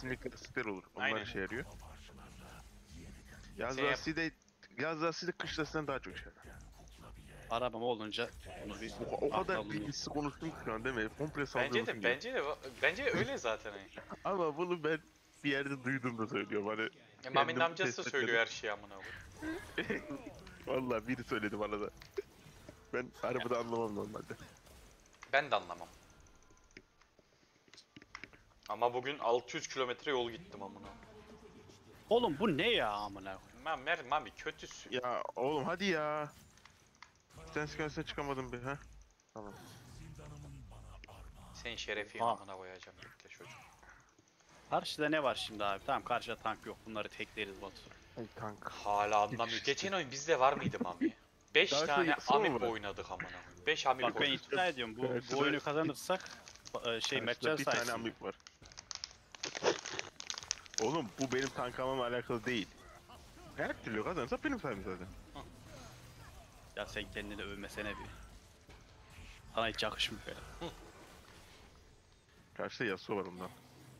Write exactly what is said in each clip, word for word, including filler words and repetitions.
kesinlikle siper olur. Onlar Aynen. işe yarıyor. Yaz Şey yap- lastiği de yaz lastiği de kış lastiğinden daha çok işe yarıyor. Arabam olunca onu bir O, o kadar aklımda bulundu. bilgisiz konuştum ki şu an değil mi? Komple Bence saldırıyorsun de gibi. bence de bence öyle zaten hani. Ama bunu ben bir yerde duydum da söylüyorum hani. E, Mami'nin kendim amcası da test söylüyor etmedim. her şeyi amına koyayım. Vallahi biri söyledi bana da. Ben arabada anlamam normalde. Ben de anlamam. Ama bugün altı yüz kilometre yol gittim amına. Oğlum bu ne ya amına koyayım? Mami, Mami, Mami kötüsün. Ya oğlum hadi ya. Sen sıkıntısına çıkamadın bir ha. Tamam. Senin şerefin Ha. amına koyacağım bekle çocuk. Karşıda ne var şimdi abi? Tamam karşıda tank yok. Bunları tekleriz Batu. Ay tank. Hala anlamıyor. Geçen oyun bizde var mıydı Mami? beş Daha tane şey, son amip var. oynadık amına koyayım. beş amip Bak ben oynadık. iddia ediyorum bu, Karşıda- bu oyunu kazanırsak e, şey Karşıda Mertcan bir tane sayesinde. amik var. Oğlum bu benim tank almamla alakalı değil. Her türlü kazanırsa benim sayem zaten. Ya sen kendini övmesene bir. Sana hiç yakışmıyor ya. Karşıda Yasuo var ondan.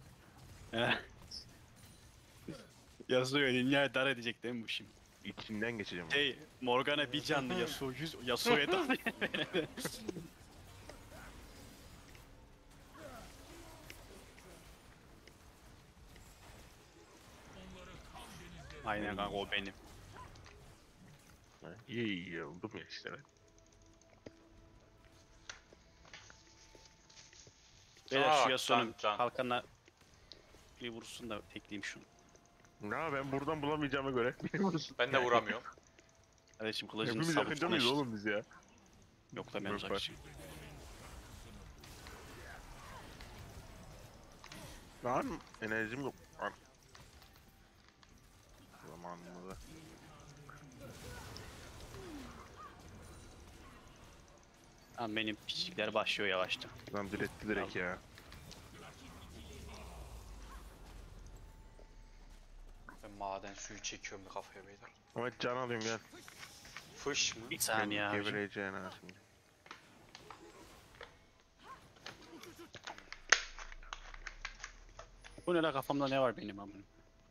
Yasuo'yu dünyaya dar edecek değil mi bu şimdi? İçinden geçeceğim. onu. Şey Morgana bir canlı Yasuo yüz Yasuo'ya dar. Aynen kanka o benim. Ha, İyi iyi oldum ya işte ben. Beyler Aa, şu Yasuo'nun can, can. kalkanına bir vursun da tekleyeyim şunu. Ya ben buradan bulamayacağıma göre benim olsun. Ben de vuramıyorum. Kardeşim kılıcını Hepimiz yakınca savursana mıyız işte. oğlum biz ya? Yok da ben Yok, uzak var. için. Lan enerjim yok. Lan. Zamanımda. Tamam benim piçlikler başlıyor yavaştan. Lan diretti direkt ya. Ben maden suyu çekiyorum bir kafaya beyler. Ama can alayım gel. Fış mı? Bir saniye abicim. Gebereceğin ha şimdi. Bu ne la kafamda ne var benim amına?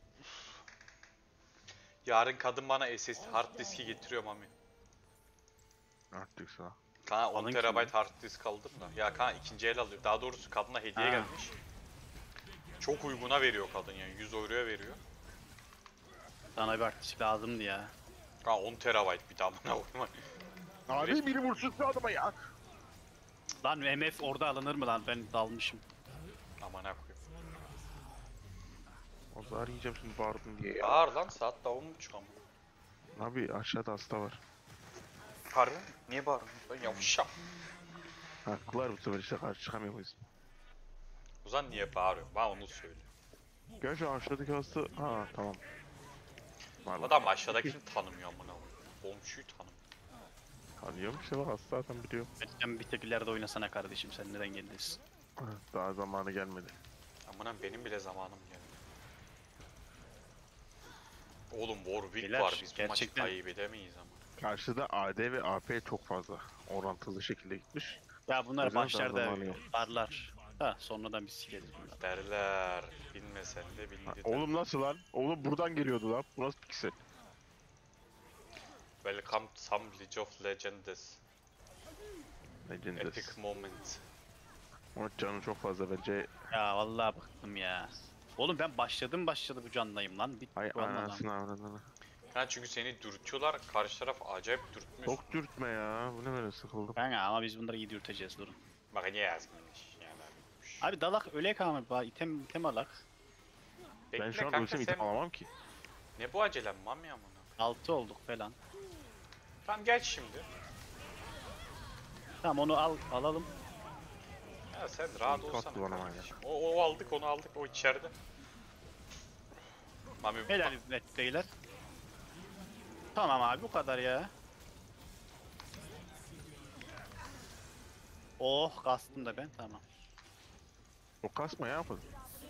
Yarın kadın bana S S D hard diski getiriyor Mami. Artık sağ. Kana on Alın ki terabayt hard disk aldım da. Ya kana ikinci el alıyor. Daha doğrusu kadına hediye Ha. gelmiş. Çok uyguna veriyor kadın yani. yüz euroya veriyor. Sana bir artist lazımdı ya. Kana on terabayt bir daha bana vurma. Abi biri vursun şu adama ya. Lan M F orada alınır mı lan? Ben dalmışım. Aman ha koyayım. O zaman yiyeceğim şimdi bağırdın diye ya. Bağır lan saat daha on buçuk ama. Abi aşağıda hasta var. Harbi mi? Niye bağırıyorsun? Ben yavuşam. Haklılar bu sefer işte karşı çıkamıyoruz. O zaman niye bağırıyorsun? Bana onu söyle. Gel şu aşağıdaki hasta. Ha tamam. Var lan. Adam aşağıdakini tanımıyor amına koyayım. Komşuyu tanımıyor. Tanıyorum işte bak hasta zaten biliyor. Sen bir tek ileride oynasana kardeşim sen neden geldin? Daha zamanı gelmedi. Amına benim bile zamanım geldi. Oğlum Warwick Beyler, var biz bu maçı gerçekten- kaybedemeyiz ama. Karşıda A D ve A P çok fazla. Orantılı şekilde gitmiş. Ya bunlar Hocam, başlarda daha zamanı yok. darlar. Ha sonradan biz sileriz bunları. Derler. Bilmesen de Ha, bildi. oğlum nasıl lan? Oğlum buradan geliyordu lan. Bu nasıl piksel? Welcome to some League of Legends. Legendes. Epic moment. Onun canı çok fazla bence. Ya vallahi bıktım ya. Oğlum ben başladım başladı bu candayım lan. Bir Ay bu anladım. anasını avradını. Ha çünkü seni dürtüyorlar. Karşı taraf acayip dürtmüş. Çok dürtme ya. Bu ne böyle sıkıldım. Kanka ama biz bunları iyi dürteceğiz durun. Bak ne yazmış. Yani. Abi dalak öyle kalma bari item item alak. Bekle Ben şu an kanka ölsem sen... item alamam ki. Ne bu acelem mam ya bunu? altı olduk falan. Tamam geç şimdi. Tamam onu al alalım. Ya sen rahat İlk olsana attı bana kardeşim. O, o aldık onu aldık o içeride. Mami Helal net beyler. Tamam abi bu kadar ya. Oh kastım da ben tamam. O kasma ya yapalım.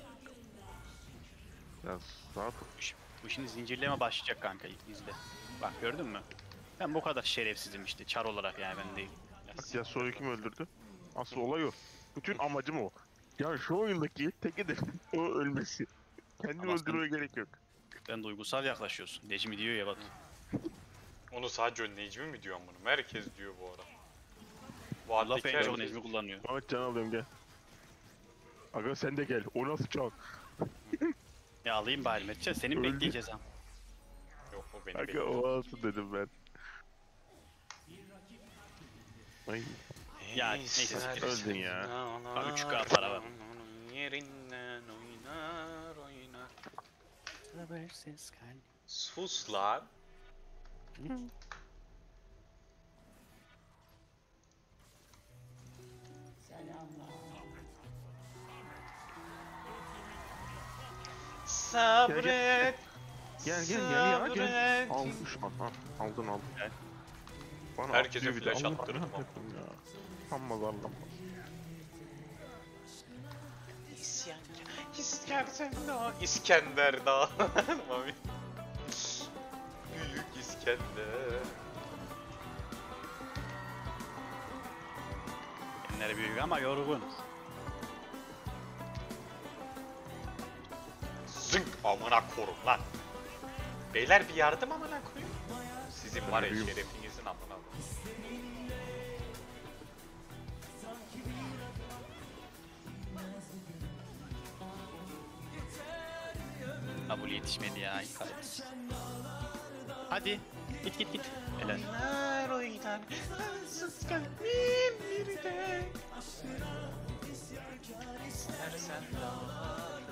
Biraz rahat ol. Bu, şi- bu şimdi zincirleme başlayacak kanka ilk bizde. Bak gördün mü? Ben bu kadar şerefsizim işte çar olarak yani ben değil. Bak Yasuo'yu kim öldürdü? Asıl olay o. Bütün amacım o. Ya şu oyundaki tek hedefim o ölmesi. Kendini Ama sen- öldürmeye gerek yok. Sen duygusal yaklaşıyorsun. Necmi diyor ya bak. Onu sadece Necmi mi diyor bunu? Herkes diyor bu ara. Laf Vaatdeki en çok herkes. Necmi kullanıyor. Ahmet can alıyorum gel. Aga sen de gel. O nasıl can? Ya alayım bari Metcan. Senin Öldü. bekleyeceğiz ha. Yok o beni Aga bekliyor. o alsın dedim ben. Ay. Ya, neyse, siktir. Öldün ya. Ha, üç K para var. Yerinden oynar oynar. Sus lan. Sabret. Gel gel gel ya gel. sabret. Almış aha aldın aldın. Gel. Bana Herkese atıyor bir de. flash Allah attırdım Allah ama. ya. Amma zarlama. İskender Dağı. İskender Dağı. Mami. Büyük İskender. Enleri büyük ama yorgun. Zınk amına korum lan. Beyler bir yardım amına koyayım. Sizin var ya Büyüğüm. şerefinizin amına koyayım. Kabul yetişmedi ya. kahretsin. Hadi. Git git git. Helal. Oynar oynar. Ansız kalbim bir de. İstersen dağlar.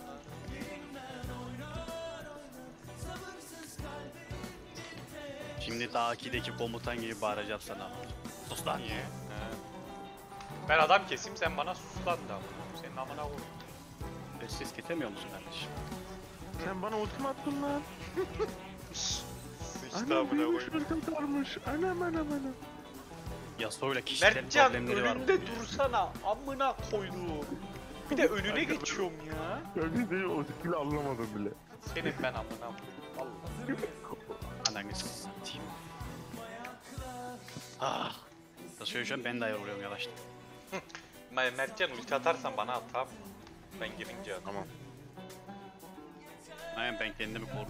Şimdi daha ikideki komutan gibi bağıracağım sana. Sus lan. Niye? He. Ben adam keseyim sen bana sus lan da. Senin amına koyayım. E, Ses kesemiyor musun kardeşim? Sen bana ultim attın lan. Sıçtı Anam amına büyümüş koyayım. ultim varmış. Anam anam anam. Yasuo'yla kişisel Mertcan problemleri var. önünde dursana amına koyduğum. Bir de önüne geçiyorum ya. Öyle değil o skill'i anlamadım bile. Senin ben amına koyayım. Allah. Ananı satayım. Ah. Taşıyor şu an ben de ayar oluyorum yavaştan. Ma- Mertcan ulti atarsan bana at tamam. Ben girince at. Tamam. Aynen ben kendimi korudum.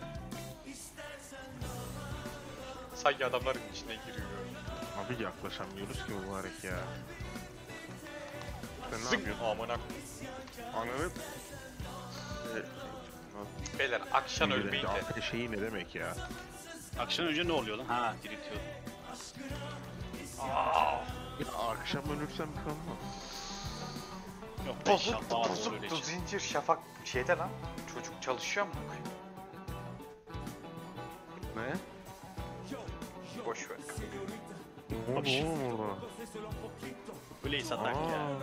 Sanki adamların içine giriyor. Abi yaklaşamıyoruz ki mübarek ya. Sen ne Zınk yapıyorsun? amına koyayım. Ananı... Beyler akşam ölmeyin de. Arkadaş şeyi ne demek ya? Akşam önce ne oluyor lan? Ha diriltiyor. Ya akşam ölürsem bir şey olmaz. Yok ben Bozuktu şafağı doğru bozuktu öleceğim. zincir şafak şeyde lan. Çocuk çalışıyor mu? Ne? Boş ver. Ne oldu oğlum orada? Öyle satak ya. Aa.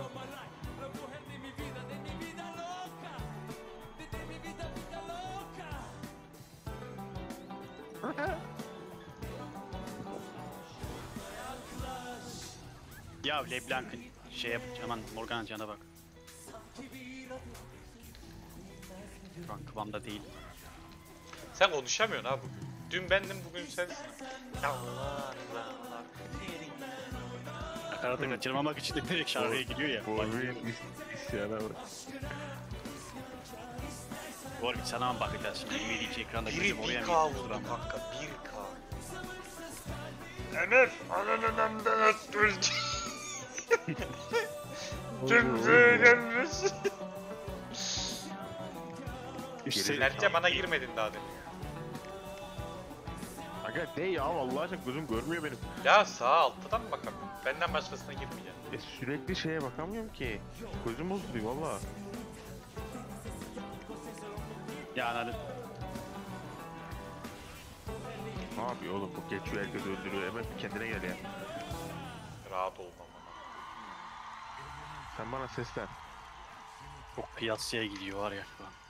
Ya LeBlanc'ın şey yap, aman Morgan'ın cana bak. Şu an kıvamda değil. Sen konuşamıyorsun ha bugün. Dün bendim bugün sensin. Yallah yallah. Nakaratı kaçırmamak için de direkt şarkıya gidiyor ya. Bak, Wolverine is- isyana bak. Warwick sana mı bakacağız şimdi? İmedici ekranda Biri gözüm oraya bir mı K gidiyor? vurdu kanka bir K. Enes ananından da öldü. Kimse gelmiş. Üstelik- Mertcan bana girmedin daha demin. Aga de ya vallahi aşkına gözüm görmüyor benim. Ya sağ altıdan mı bakalım? Benden başkasına girmeyeceğim. E sürekli şeye bakamıyorum ki. Gözüm bozuluyor valla. Ya anladın. Ne yapıyor oğlum bu geçiyor herkes öldürüyor. Hemen bir kendine gel ya. Rahat ol bana. Sen bana seslen. Çok kıyasıya gidiyor var ya şu an.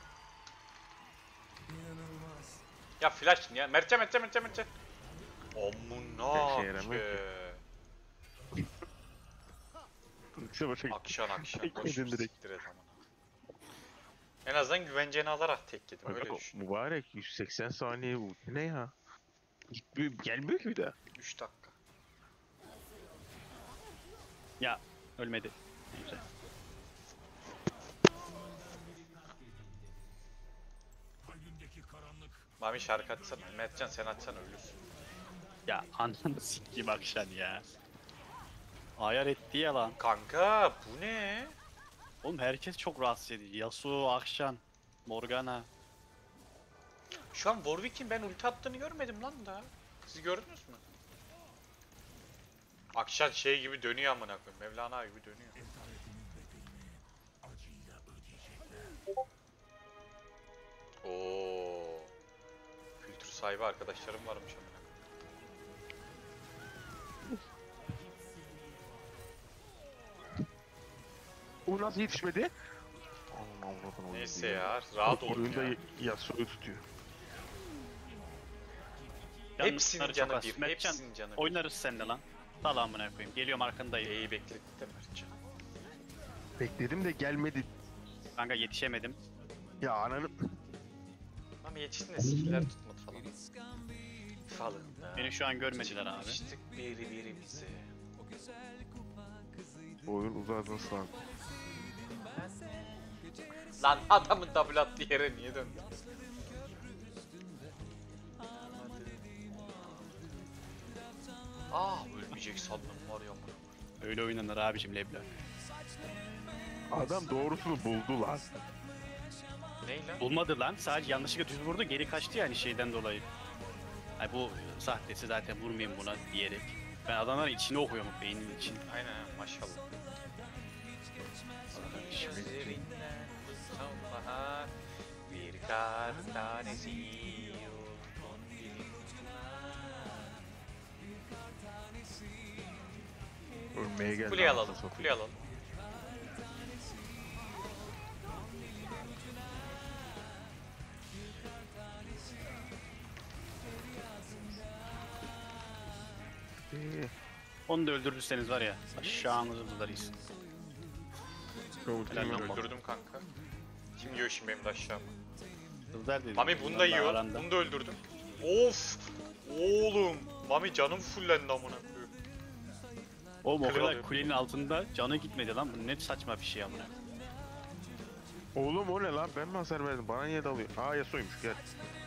Ya flash ya. Mertcan Mertcan Mertcan Mertcan. Amına Şey yaramıyor ki. İşte başa git. Akşam akşam. Tek Boş yedin direkt. siktir et amına. En azından güvenceni alarak tek yedim öyle Aga, düşün. mübarek yüz seksen saniye bu. Ne ya? Gitmiyor, gelmiyor ki bir daha. üç dakika. Ya ölmedi. Ne güzel. Mami şarkı açsana. Mertcan sen açsana ölürsün. Ya ananı sikeyim akşam ya. Ayar etti ya lan. Kanka bu ne? Oğlum herkes çok rahatsız ediyor. Yasuo, Akşan, Morgana. Şu an Warwick'in ben ulti attığını görmedim lan da. Siz gördünüz mü? Akşam şey gibi dönüyor amına koyayım. Mevlana gibi dönüyor. Oo. Kültür sahibi arkadaşlarım varmış amına koyayım. O nasıl yetişmedi? Allah'ım Allah'ım. Neyse ya, rahat olun Oyunda ya. Yasuo'yu tutuyor. Hepsinin Yanları canı çok az. bir, Mertcan, hepsinin canı bir. oynarız seninle lan. Sal amına koyayım. Geliyorum arkandayım. İyi bekledik de Mertcan. Bekledim de gelmedi. Kanka yetişemedim. Ya ananı... Ama yetiştin de skiller tutmadı falan. Falan. Beni şu an görmediler abi. Çıkmıştık birbirimize. Bu oyun uzadı nasıl lan? Lan adamın double attığı yere niye döndü? Ah ölmeyecek sandım var ya amına. Öyle oynanır abicim Leblanc. Adam doğrusunu buldu lan. Ney lan? Bulmadı lan. Sadece yanlışlıkla düz vurdu. Geri kaçtı yani şeyden dolayı. Ay bu sahtesi zaten vurmayayım buna diyerek. Ben adamların içini okuyorum beynin için. Aynen ha, maşallah. Gözlerinden sonbahar bir kar tanesi yolun Ölmeye geldi. Kuleyi anasını alalım, satayım. kuleyi alalım. Ee, Onu da öldürürseniz var ya aşağınızı bularız. Kavurtum Helal yapma. olsun. Öldürdüm kanka. Kim yiyor şimdi benim de aşağıma? Kızlar dedim. Mami bunu da Bunlar yiyor, aranda. bunu da öldürdüm. Of! Oğlum! Mami canım fullendi amına koyayım. Oğlum o Kule kadar alıyor. kulenin altında canı gitmedi lan. Bu ne saçma bir şey amına. Oğlum o ne lan? Ben mi hasar verdim? Bana niye dalıyor? Aa Yasuo'ymuş gel.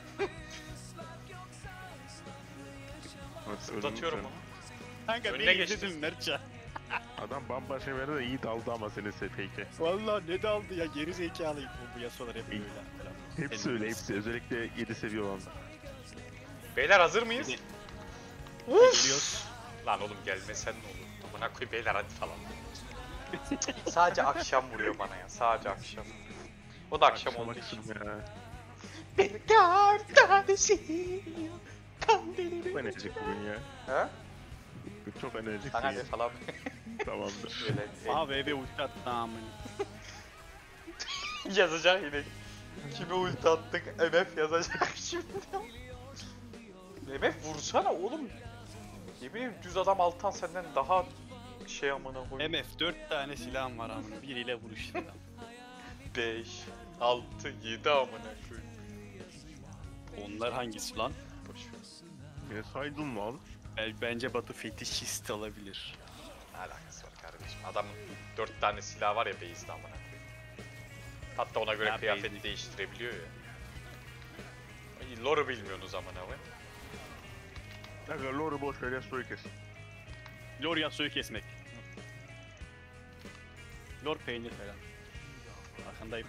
Evet, Zıplatıyorum öldüm ama. Kanka Önüne beni geçtim. izledin Mertcan. sen. Adam bambaşka verdi de iyi daldı ama seni peki. Valla ne daldı ya geri zekalıyım. Bu, bu yasalar hep böyle. falan. Hepsi öyle hepsi. Özellikle yedi seviye olanlar. Beyler hazır mıyız? Hadi. Uf! Geliyoruz. Lan oğlum gelmesen ne olur? Amına koy beyler hadi falan. Sadece akşam vuruyor bana ya. Sadece akşam. O da akşam Akşam olduğu için. akşam ya. Bir kar tanesi kandilimi. Çok enerjik bugün ya. Ha? Çok enerjik. Sana ne falan. Tamamdır. Böyle Aha V B ulti attı amına. yazacak yine. Kime ulti attık? M F yazacak şimdi. M F vursana oğlum. Yemin ederim düz adam Altan senden daha şey amına koyayım. M F dört tane silahım var amına. Biriyle vuruştu. beş, altı, yedi amına koyayım. Onlar hangisi lan? Boş ver. Ne saydın lan? Ben, bence Batı fetişist olabilir. Ne alakası var kardeşim? Adamın dört tane silah var ya base'de amına koyayım. Hatta ona göre Ya kıyafet base'de. değiştirebiliyor ya. Ay, Lore'u bilmiyorsunuz amına koyayım. Kanka Lore'u boş ver Yasuo'yu kes. Lor Yasuo'yu kesmek. Lor peynir falan. Arkandayım.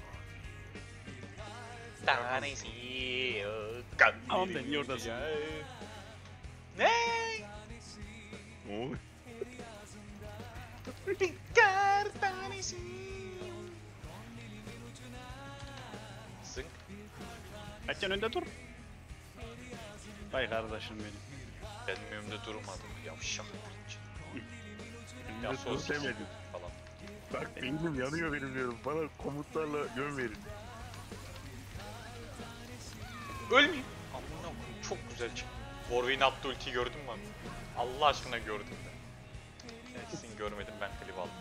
Tanesi Tamam da niye oradasın? Ne? Ne oluyor? Bir kar tanesi. Zınk. Mertcan önde dur. Vay kardeşim benim. Benim önümde durmadım. Yavşak Mertcan. Önünde Ya dur sos demedim. falan. Bak beynim yanıyor benim diyorum. Bana komutlarla yön verin. Ölmeyeyim. Amına koyayım çok güzel çıktı. Warwick'in attığı ultiyi gördün mü abi? Allah aşkına gördüm de. Kesin görmedim ben klip aldım.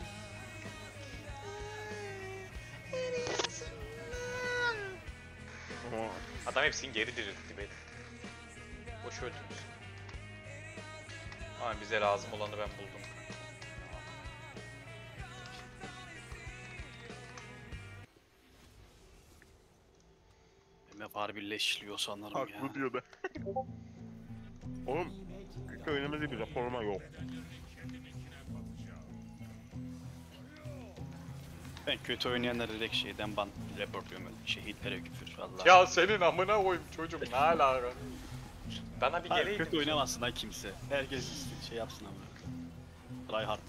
Ama Adam hepsini geri diriltti beni. Boş öldünüz. Ama bize lazım olanı ben buldum. M F harbi leşliyor sanırım ya. Haklı diyor da. Oğlum, kötü oynamadı bir raporlama yok. Ben kötü oynayanları direkt şeyden ban reportluyorum öyle. Şehitlere küfür Allah. Ya senin amına koyayım çocuğum ne alaka? Bana bir Hayır, geleydin. kötü oynamasın lan kimse. Herkes istediği şey yapsın ama. Try hard.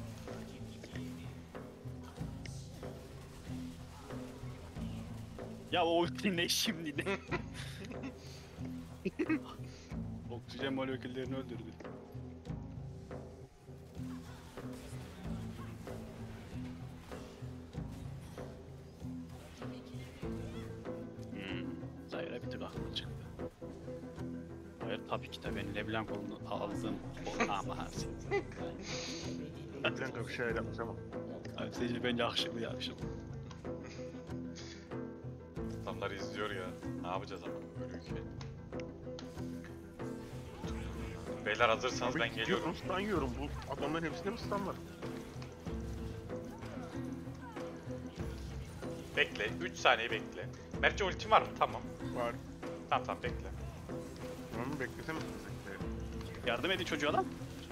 Ya o ulti ne şimdi ne? Oksijen moleküllerini öldürdü. Hmm, Zahir'e bir tık aklı çıktı. Hayır tabii ki de ben Leblanc kolunu aldım. O ama Blanka bir şeyler yapmış ama. Abi seyirci bence yakışıklı yakışıklı. Adamlar izliyor ya. Ne yapacağız ama böyle ülke. Beyler hazırsanız Abi ben geliyorum. Stun yiyorum. Bu adamların hepsinde mi stun var? Bekle. üç saniye bekle. Mertcan ultim var mı? Tamam. Var. Tamam tamam bekle. Onu beklesem mi? Bekleyelim. Yardım edin çocuğa lan.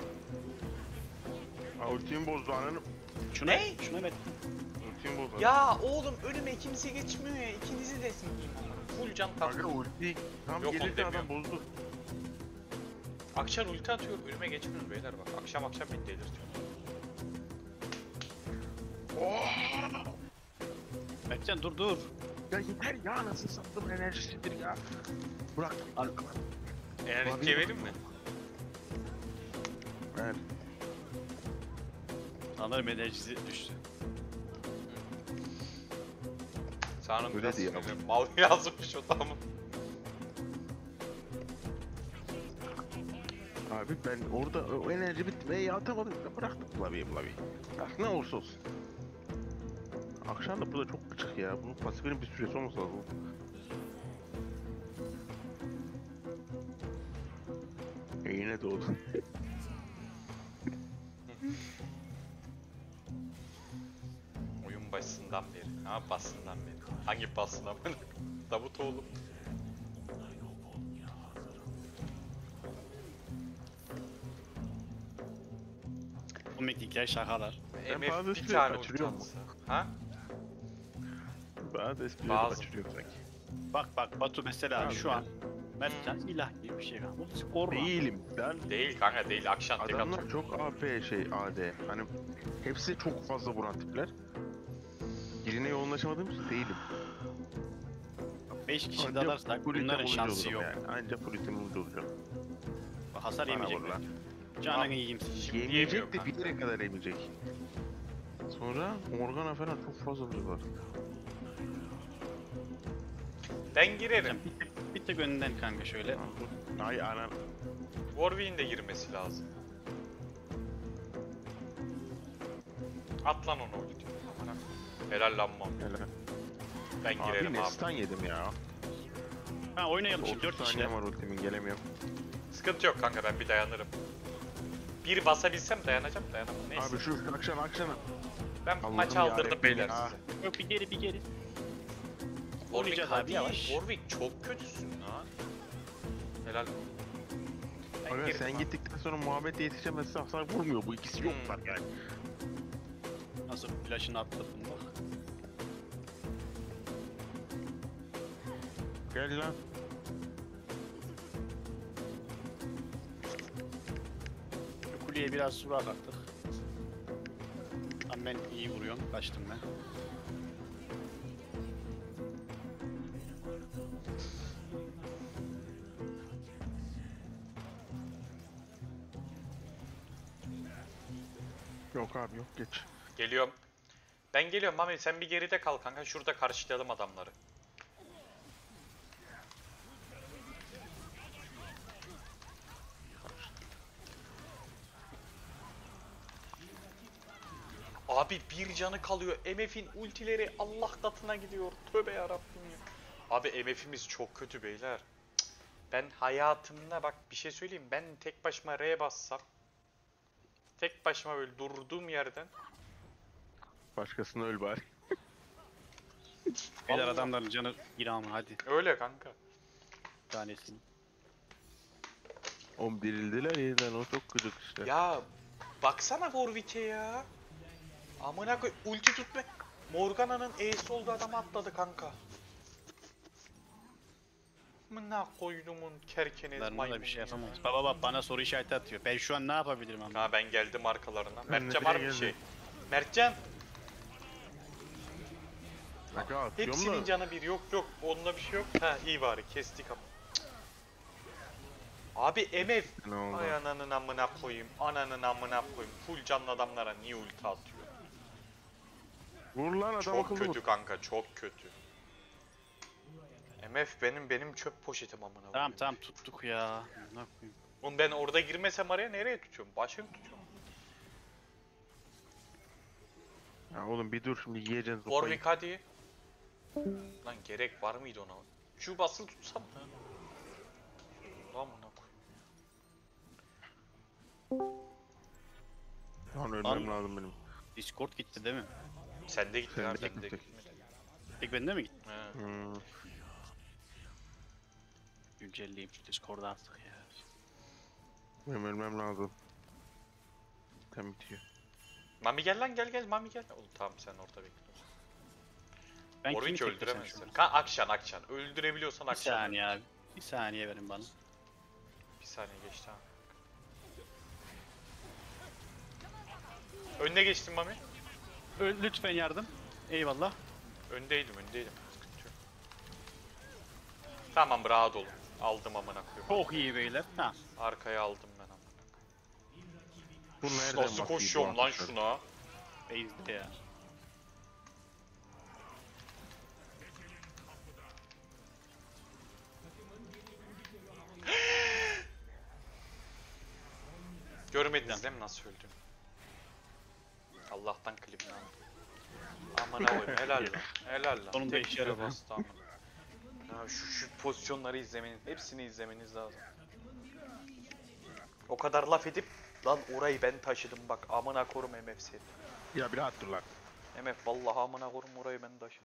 Aa, ultimi bozdu ananı. Şuna, Ne? şuna met. Ultimi bozdu. Ya oğlum önüme kimse geçmiyor ya. İkinizi de full can Kanka tatlı. ulti tam Yok, onu gelirken adam demiyorum. bozdu. Akşam ulti atıyor. Önüme geçmiyor beyler bak. Akşam akşam beni delirtiyor. Mertcan dur dur. Ya yeter ya nasıl sattım enerjisidir ya. Bırak. Al. Enerjiye vereyim mi? Evet. Sanırım enerjisi düştü. Sanırım Öyle biraz değil sinirli. Mal yazmış o tamam. Abi ben orada o enerji bitti ve atamadım. Bıraktım klavyeyi klavyeyi. Ah ne olursa olsun. Akşam da burada çok gıcık ya. Bunun pasifinin bir süresi olmasa lazım. E yine doğdu. Oyun başından beri. Ha basından beri. Hangi basından beri? Davutoğlu. Komiklikler, şakalar. Ben M F bazı bir esprileri tane ulti kaçırıyorum. atsa. Ha? Bazı esprileri Bazı. kaçırıyorum sanki. Bak bak Batu mesela Abi şu ya. an Mertcan ilah gibi bir şey kaldı. Skor var. Değilim. Ben Değil kanka değil. Akşam tek atıyor. adamlar çok A P şey A D. Hani hepsi çok fazla vuran tipler. Birine yoğunlaşamadığım için değilim. beş kişi Anca dalarsak full item bunların olucu şansı olurum yok. Yani. Anca full item olucu olacağım. Hasar Bana yemeyecek vur lan. mi? Canını yiyeyim. Şimdi Yemeyecek yemiyor de kanka. bir yere kadar yemeyecek. Sonra Morgana falan çok fazla vuruyorlar. Ben girerim. Mertcan, Bir tık, bir tık önden kanka şöyle. Ay anan. Warwick'in de girmesi lazım. At lan onu ulti. Aman ha. Helal lan mam. Helal. Ben Abi girerim ne abi. stun yedim ya. Ha oynayalım şimdi otuz dört saniye kişiler. var ultimin gelemiyorum. Sıkıntı yok kanka ben bir dayanırım. Bir basabilsem dayanacağım dayanamam. Neyse. Abi şu akşam akşam. ben Allah'ım maçı aldırdım yarabbim beyler ya. size. Yok bir geri bir geri. Warwick Oynayacağız abi hadi. yavaş. Warwick çok kötüsün lan. Helal. Ben Aga girdim sen abi. gittikten sonra muhabbete yetişemezse hasar vurmuyor. Bu ikisi Hmm. yoklar yani. Nasıl flash'ını atladım bak. Gel lan. Şu kuleye biraz sura attık. Lan ben iyi vuruyorum. Kaçtım ben. Yok abi yok geç. Geliyorum. Ben geliyorum Mami sen bir geride kal kanka. Şurada karşılayalım adamları. Abi bir canı kalıyor. M F'in ultileri Allah katına gidiyor. Tövbe yarabbim ya. Abi M F'imiz çok kötü beyler. Cık. Ben hayatımda bak bir şey söyleyeyim. Ben tek başıma R bassam. Tek başıma böyle durduğum yerden. Başkasına öl bari. Beyler Allah. adamların canı İran'ı hadi Öyle kanka. bir tanesini. Oğlum dirildiler yeniden o çok gıcık işte. Ya baksana Warwick'e ya. Amına koy ulti tutma. Morgana'nın E'si oldu adamı atladı kanka. Amına koydumun kerkeniz Bunlarla maymun da bir şey ya. yapamayız. Baba bak bana soru işareti atıyor. Ben şu an ne yapabilirim ama? Ha ben geldim arkalarına. Ben de Mertcan bire var mı bir geldim. şey? Mertcan. Aga atıyorum Hepsinin da. canı bir. Yok yok. Onunla bir şey yok. Ha iyi bari kestik ama. Abi M F. Ne oldu? Ay ananın amına koyayım. Ananın amına koyayım. Full canlı adamlara niye ulti atıyor? Vur lan adam Çok akıllı kötü vur. kanka, çok kötü. M F benim benim çöp poşetim amına Tamam koyayım. tamam tuttuk ya. Ne yapayım? Oğlum ben orada girmesem araya nereye tutuyorum? Başını tutuyorum. Ya oğlum bir dur şimdi yiyeceksin sopayı. Warwick hadi. Lan gerek var mıydı ona? Şu basılı tutsam mı? Lan amına koyayım. Lan ölmem Lan- lazım benim. Discord gitti değil mi? Sen de gittin Sen abi de ben de gittin. gitmedim. Tek bende mi gitti? He. Hmm. Güncelleyeyim şu Discord'u artık ya. Benim ölmem lazım. Tam bitiyor. Mami gel lan gel gel Mami gel. Oğlum tamam sen orada bekle. Ben kimi Warwick teklesem öldüremezsin. şurada? Ka Akşan Akşan. Öldürebiliyorsan Bir Akşan. saniye abi. Bir saniye verin bana. Bir saniye geçti ha. Önüne geçtim Mami. Ö- Lütfen yardım. Eyvallah. Öndeydim öndeydim. Sıkıntı yok. Tamam rahat olun. Aldım amına koyayım. Çok iyi beyler. Ha. Arkaya aldım ben amına. Bu nereden Nasıl bakıyor bu koşuyorum lan atışlar? şuna? Base'de ya. Görmediniz değil mi nasıl öldüm? Allah'tan klibini aldım. Amına koyayım helal lan. Helal lan. Sonunda Tek işe tuşa yaradı. bastı amına. Ya şu, şu pozisyonları izlemeniz, hepsini izlemeniz lazım. O kadar laf edip lan orayı ben taşıdım bak amına korum M F seni. Ya bir rahat dur lan. M F vallahi amına korum orayı ben taşıdım.